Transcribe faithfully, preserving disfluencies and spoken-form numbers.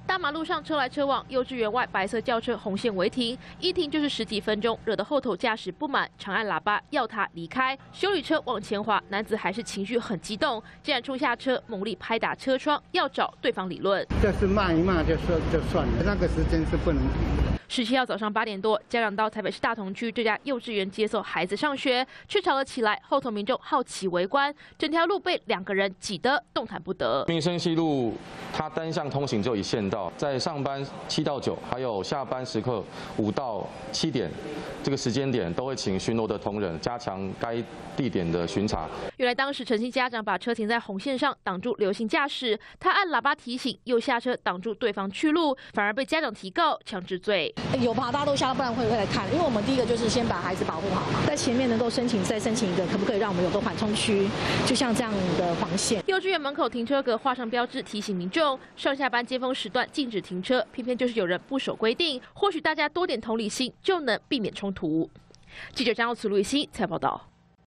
大马路上车来车往，幼稚园外白色轿车红线违停，一停就是十几分钟，惹得后头驾驶不满，长按喇叭要他离开。修理车往前滑，男子还是情绪很激动，竟然冲下车，猛力拍打车窗，要找对方理论。 就是骂一骂就说就算了，那个时间是不能停的。 十七号早上八点多，家长到台北市大同区这家幼稚园接送孩子上学，却吵了起来。后头民众好奇围观，整条路被两个人挤得动弹不得。 民生西路它单向通行就一线道，在上班七到九，还有下班时刻五到七点这个时间点，都会请巡逻的同仁加强该地点的巡查。 原来当时陈姓家长把车停在红线上，挡住刘姓驾驶，他按喇叭提醒，又下车挡住对方去路，反而被家长提告强制罪。 有吧，大家都下，不然会会来看。因为我们第一个就是先把孩子保护好嘛，在前面能够申请，再申请一个，可不可以让我们有个缓冲区，就像这样的黄线。 幼稚园门口停车格画上标志，提醒民众上下班尖峰时段禁止停车，偏偏就是有人不守规定。或许大家多点同理心，就能避免冲突。记者张耀慈、卢雨欣采报道。